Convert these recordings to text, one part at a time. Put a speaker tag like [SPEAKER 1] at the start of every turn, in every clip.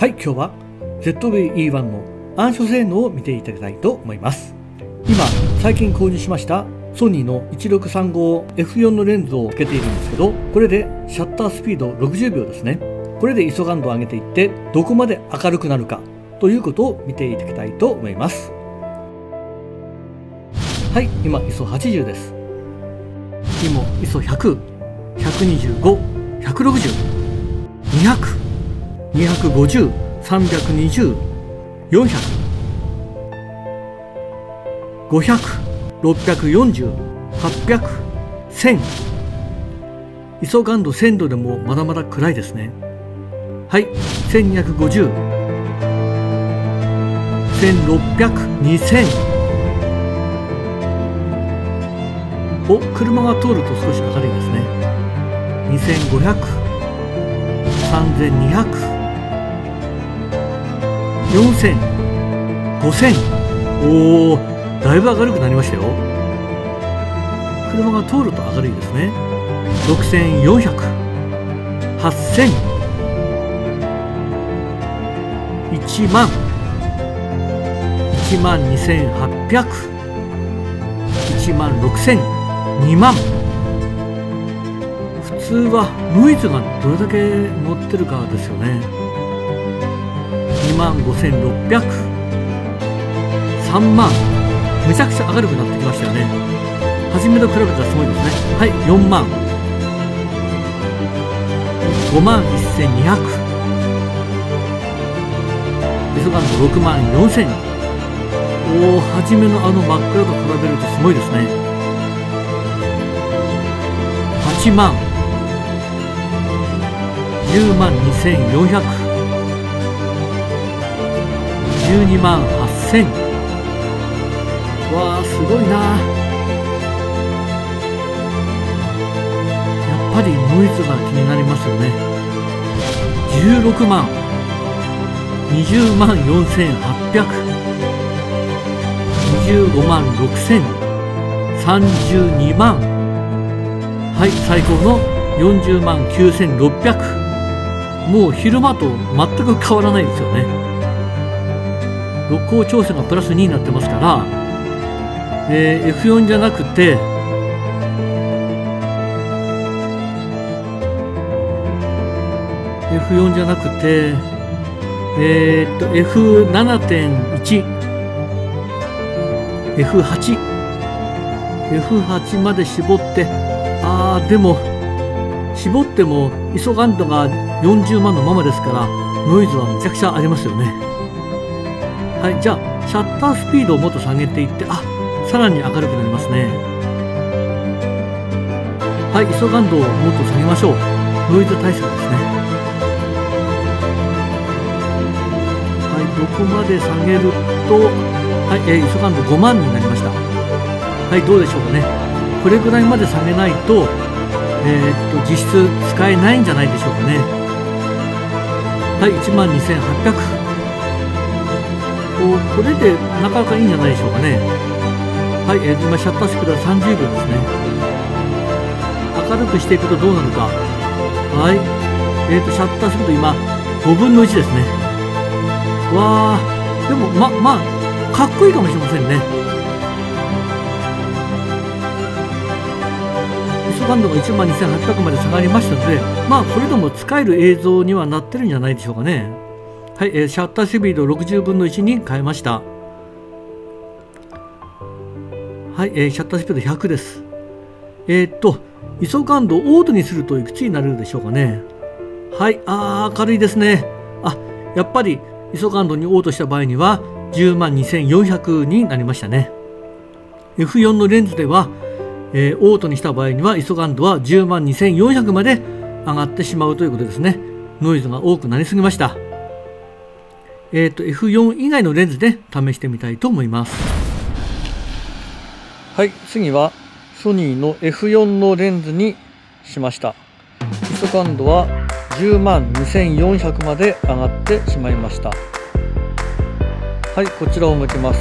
[SPEAKER 1] はい、今日は ZV-E1 の暗所性能を見ていただきたいと思います。今、最近購入しましたソニーの 1635F4 のレンズをつけているんですけど、これでシャッタースピード60秒ですね。これで ISO 感度を上げていってどこまで明るくなるかということを見ていただきたいと思います。はい、今 ISO80 です。今 ISO100、125、160、200、250、320、400、500、640、800、1000。ISO感度1000度でもまだまだ暗いですね。はい、1250、1600、2000。お、車が通ると少し明るいですね。2500、3200、4000、5000。おお、だいぶ明るくなりましたよ。車が通ると明るいですね。6400、8000、1万、1万2800、1万6000、2万。普通はノイズがどれだけ乗ってるかですよね。2万5600、3万。めちゃくちゃ明るくなってきましたよね。初めと比べたらすごいですね。はい、4万、5万1200、ISO感度6万4000。おお、初めのあの真っ暗と比べるとすごいですね。8万、10万2400、12万8000。わあ、すごいな。やっぱりノイズが気になりますよね。16万、20万4800、25万6000、32万。はい、最高の40万9600。もう昼間と全く変わらないですよね。録光調整がプラス2になってますから、F4 じゃなくてF4 じゃなくてF7.1、F8、F8 まで絞って、でも絞ってもISO感度が40万のままですからノイズはめちゃくちゃありますよね。はい、じゃあシャッタースピードをもっと下げていって、さらに明るくなりますね。はい、ISO感度をもっと下げましょう。ノイズ対策ですね。はい、どこまで下げると、はい、ISO感度5万になりました。はい、どうでしょうかね。これぐらいまで下げないと、実質使えないんじゃないでしょうかね。はい、1万2800。これでなかなかいいんじゃないでしょうかね。はい、今シャッタースピードは30秒ですね。明るくしていくとどうなるか。はい、シャッタースピード今5分の1ですね。わあ、でもまあかっこいいかもしれませんね。ISO感度が1万2800まで下がりましたので、これでも使える映像にはなってるんじゃないでしょうかね。はい、シャッタースピード60分の1に変えました。はい、シャッタースピード100です。ISO感度をオートにするといくつになるでしょうかね。はい、明るいですね。やっぱり ISO感度にオートした場合には10万2400になりましたね。F4 のレンズでは、オートにした場合には ISO感度は10万2400まで上がってしまうということですね。ノイズが多くなりすぎました。F4 以外のレンズで試してみたいと思います。はい、次はソニーの F4 のレンズにしました。ISO感度は10万2400まで上がってしまいました。はい、こちらを向けます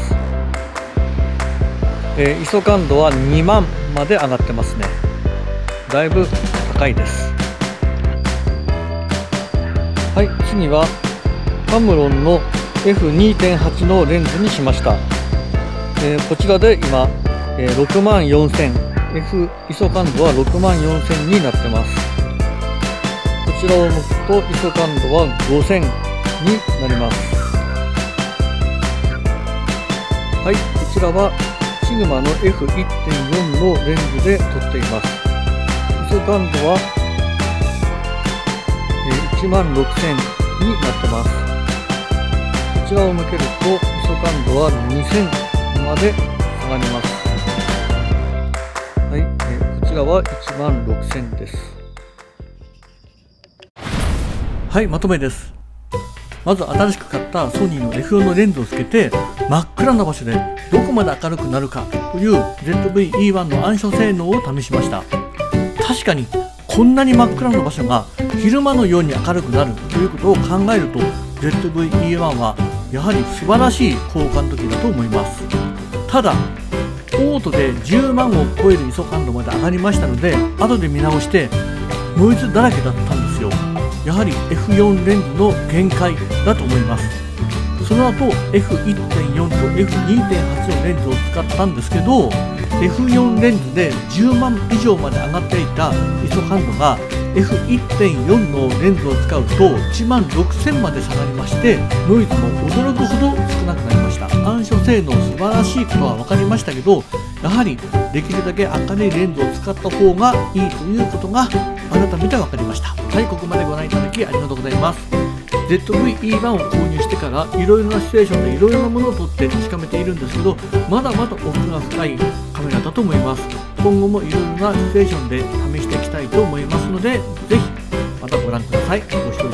[SPEAKER 1] 。ISO感度は2万まで上がってますね。だいぶ高いです。はい、次はタムロンの F2.8 のレンズにしました。こちらで今、64000、ISO 感度は64000になってます。こちらを向くと ISO 感度は5000になります。はい、こちらはシグマの F1.4 のレンズで撮っています。ISO 感度は16000になってます。こちらを向けると ISO 感度は2000まで下がります。はい、こちらは16000です。はい、まとめです。まず新しく買ったソニーの F4 のレンズをつけて真っ暗な場所でどこまで明るくなるかという ZV-E1 の暗所性能を試しました。確かにこんなに真っ暗な場所が昼間のように明るくなるということを考えると ZV-E1 はやはり素晴らしい光感度器だと思います。ただオートで10万を超える ISO 感度まで上がりましたので後で見直してノイズだらけだったんですよ。やはり F4 レンズの限界だと思います。その後 F1.4 と F2.8 のレンズを使ったんですけど F4 レンズで10万以上まで上がっていた ISO 感度が F1.4 のレンズを使うと1万6000まで下がりましてノイズも驚くほど少なくなりました。暗所性能素晴らしいことは分かりましたけどやはりできるだけ明るいレンズを使った方がいいということが改めて分かりました。はい、ここまでご覧いただきありがとうございます。ZV-E1 を購入してからいろいろなシチュエーションでいろいろなものを撮って確かめているんですけどまだまだ奥が深いカメラだと思います。今後もいろいろなシチュエーションで試していきたいと思いますのでぜひまたご覧ください。ご視聴